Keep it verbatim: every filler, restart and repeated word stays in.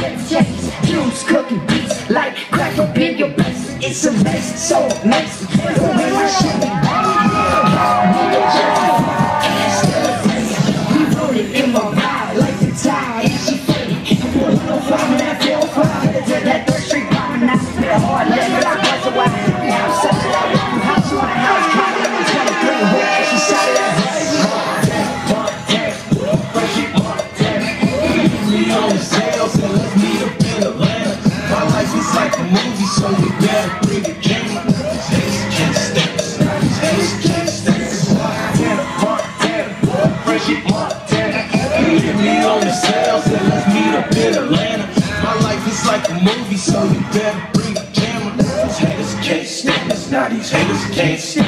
let's chase. Juice cooking beats like crack up in your best. It's a mess, so messy. The way my shit be we wrote it in my vibe like the tide. And she faded. one oh five and that four oh five. To that third street bombing. I spit hard, let it out. That's why now I'm set it out. House on the house, trying to tell her bring her. She shot it out. It's like a movie, so you better bring the camera. Haters can't stand us. Haters can't stand us. Montana, Montana, fresh it, Montana. Hit me on the sales and let's meet up in Atlanta. My life is like a movie, so you better bring the camera. Haters can't stand us. Now these haters can't stand us.